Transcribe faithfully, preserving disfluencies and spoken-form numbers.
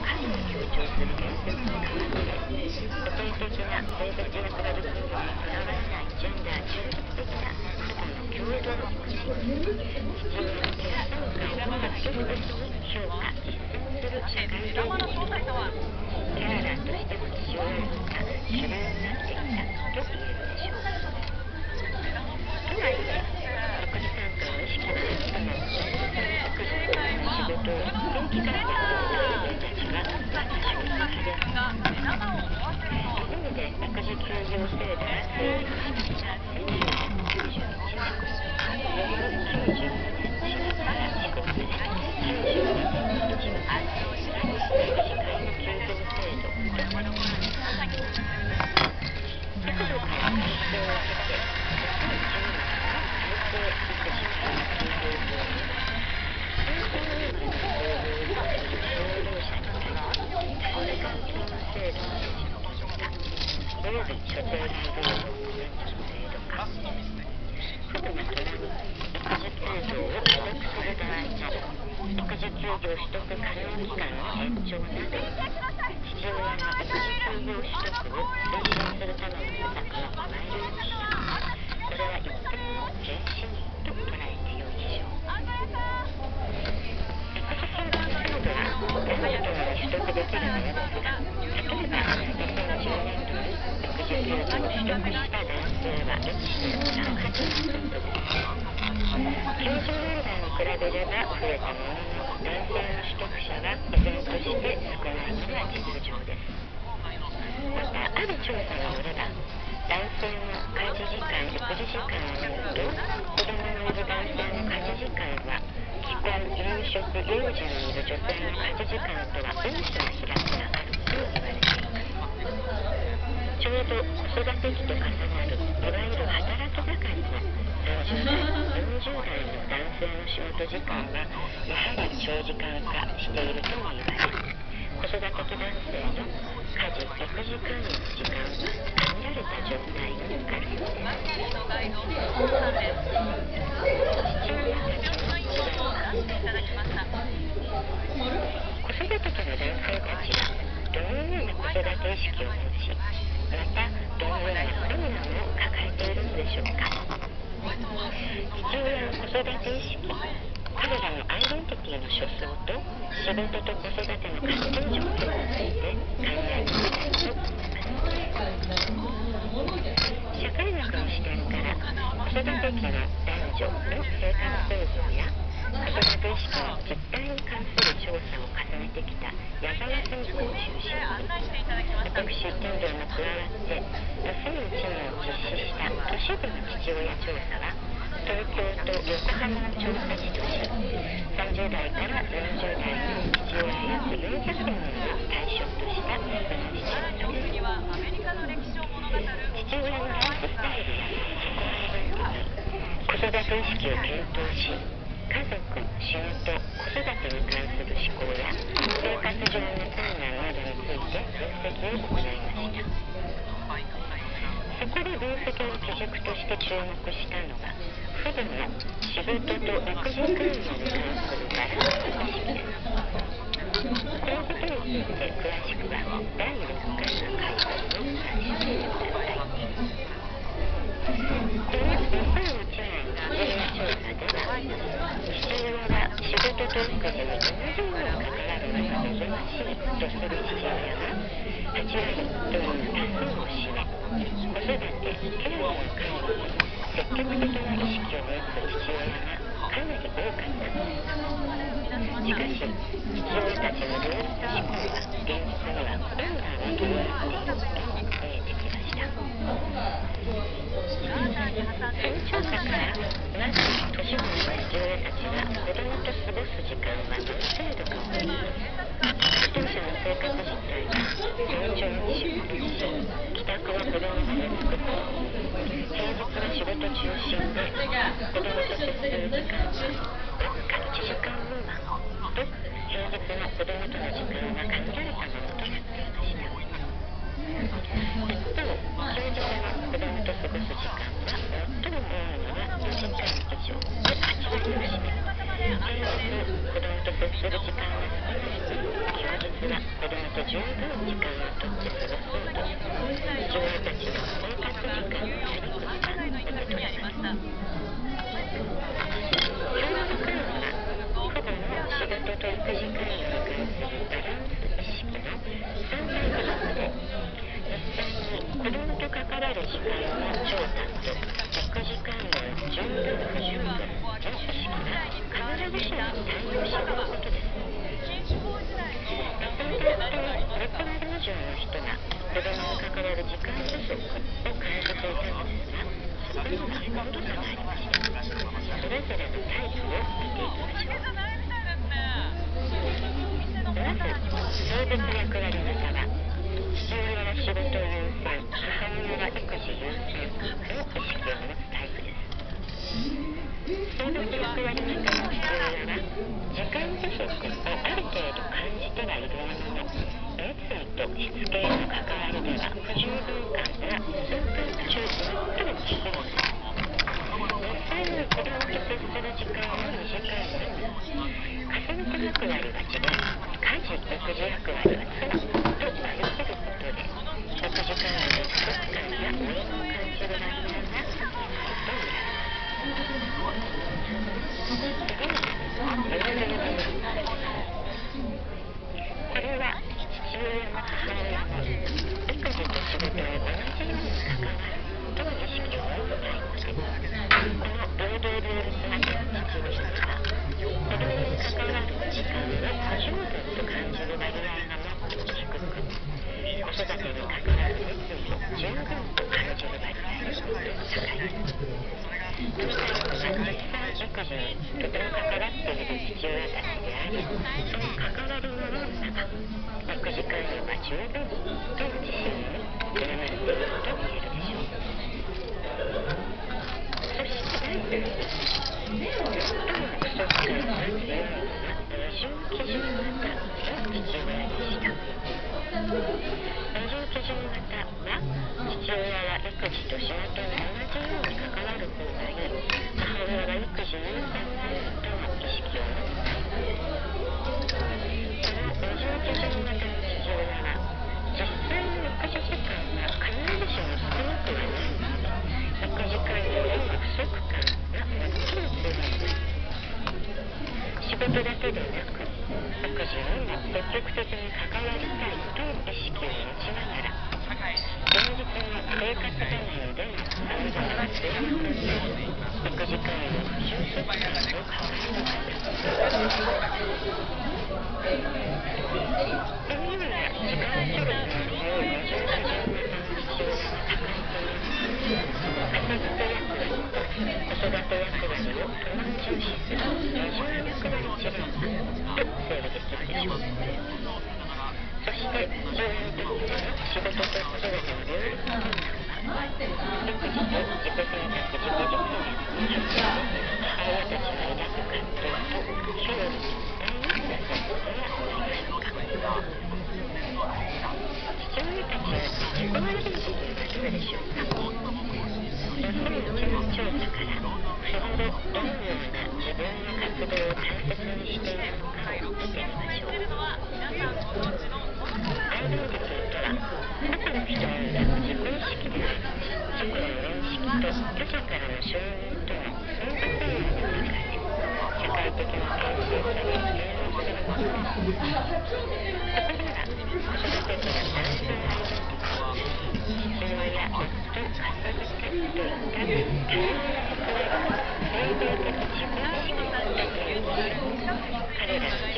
数を強調する伝説に変わって固定的な性別役割分類にとらわれないジェンダー中立的な父母の共同をし、父親の結婚観を積極的に評価実践する社会現象です。キャララーとしての父親論が主流になっていたと言えるでしょう。とはいえ、育児参加の意識が最も育児と仕事を一定期間でこなした女性たちはまだ少数派です。一方で育児休業制度が成立したのはせんきゅうひゃくきゅうじゅういちねん、翌きゅうじゅうにねんしがつから施行され、きゅうじゅうにねんに一部改正した育児介護休業制度となります。幾度かの改正を経て、にせんじゅうねんの改正育児介護休業法には、戦争生まれの子を養育する労働者に対する短時間勤務制度の維持の義務化、および所定外労働の免除の制度化、父母が共に育児休業を取得する場合など、育児休業取得可能期間の延長など、父親の育児休業取得を推進するための施策を加えられました。これは一定の前進と捉えてよいでしょう。育児休業制度は誰ともに取得できるものですが、例えばにせんじゅうねん度に育児休業を取得した男性は いってんさんはちパーセント です。きゅうじゅうねんだいに比べれば増えたものの、男性の取得者は依然として少ないのが実情です。また、ある調査によれば、男性の家事時間、育児時間を見ると、子供のいる男性の家事時間は、既婚、夕食、幼児のいる女性の家事時間とは大きな開きがあると言われています。ちょうど子育て期と重なる、いわゆる働き盛りのさんじゅうだい、よんじゅうだいの男性の仕事時間は、やはり長時間化しているとも言われ、子育て期男性の家事・育児関与の時間は限られた状態にあるようです。父親たちの世代は、子育て期の男性たちはどのような子育て意識を持ち、またどのような困難を抱えているのでしょうか。父親の子育て意識、彼らのアイデンティティの所相と仕事と子育ての葛藤状況について考えてみたいと思います。社会学の視点から子育て期の男女の生活構造や子育て意識の実態に関する調査を重ねてきた矢沢澄子を中心に、私天童も加わってにせんいちねん実施した都市部の父親調査は、東京と横浜を調査地とし、さんじゅうだいからよんじゅうだいの父親約よんひゃくにんを対象とした分析調査です。父親のライフスタイルや自己アイデンティティ、子育て意識を検討し、家族、仕事、子育てに関する思考や生活上の困難などについて分析を行いました。そこで分析の基軸として注目したのが、父母の仕事と育児関与に関するバランス意識です。このことについて詳しくはだいろっかいの回を参照してください。このにせんいちねん父親調査では、父親は仕事と育児に同じように関わるのが望ましいとする父親がはちわりという多数を占め、子育て・ケアへの関与に積極的な意識を持つ父親がかなり多かったのです。しかし、父親たちの両立志向は現実には困難を伴っていることも見えてきました。その調査から、まず都市部の父親たちが子供と過ごす時間はどの程度かを見ると、当社の生活実態は早朝に出勤し、帰宅は子供が寝つく頃、平日は仕事中心で子供と接する時間はわずかいちじかん未満と、平日の子供との時間は限られたものとなっていました。一方、休日の子供と過ごす時間は最も多いのがよじかん以上ではちわりを占め、平日子供と接する時間が少ない分、休日は子十分時間をとって過ごそうと父親たちの生活時間のやりくりが受け取れます。ちょうど彼は父母の仕事と育児関与に関するバランス意識のさんかいグループで実際に子供と関わる時間の長短と育児関与の十分不十分の意識が必ずしも対応しないことです。理想的にろく割以上の人が子供に関わる時間不足を感じていたのですが、そこには温度差がありました。それぞれのタイプを見ていきましょう。まず性別役割型は父親は仕事優先、母親は育児優先の意識を持つタイプです。性別役割型の父親は時間不足をある程度感じてはいるものの、熱意としつけへの関わりでは不十分感が数ヶ月中最も低いのです。実際に子供と接する時間は短いのに、家族役割が違い、家事・育児役割は妻と割り切ることで、育児関与の不足感や応援を感じる割合が低いと見られます。次に、平等な部分です。これは父親も母親も育児と仕事に同じように関わるという意識を持つタイプで、この平等ルールス型の父親は子供に関わる時間を不十分と感じる割合が最も低く、子育てに関わる熱意を十分と感じる割合が最も高いです。このタイプは実際育児にとても関わっている父親たちであり、その関わりの多さが育児関与が十分という自信につながっていると言えるでしょう。そして第三に、最も不足感が強いのは二重基準型の父親でした。二重基準型は父親は育児と仕事に同じように関わる方がいい、母親は育児優先がいいとの意識を持つタイプです。この二重基準型の父親は実際の育児時間が必ずしも少なくはないのに、育児関与への不足感が最も強いのです。仕事だけでなく育児にも積極的に関わりたいという意識を持ちながら、現実の生活場面でのさまざまな制約による育児関与の充足感を抱える方。このような時間距離の強い二重基準型の父親が抱えている片付け役割と子育て役割を共に重視する二重役割ジレンマと整理できるでしょう。そして父親にとっての仕事と子育ての両立困難は、育児と自己選択自己実現の発生で母親たちが抱く葛藤と表裏一体になさることはないでしょうか。父親たちの自己満足度はどうでしょうか。にせんいちねん調査から日頃どのような自分の活動を大切にしているのかを見てみましょう。アイデンティティとは中の人に抱く自己意識であり、自己の認識と他者からの承認との相互作用の中で社会的に形成され形容するものです。そこでは子育てとは男性アイデンティティ、父親、夫、片付けといった多様な役割を性別的自己意識と定義し、彼らの自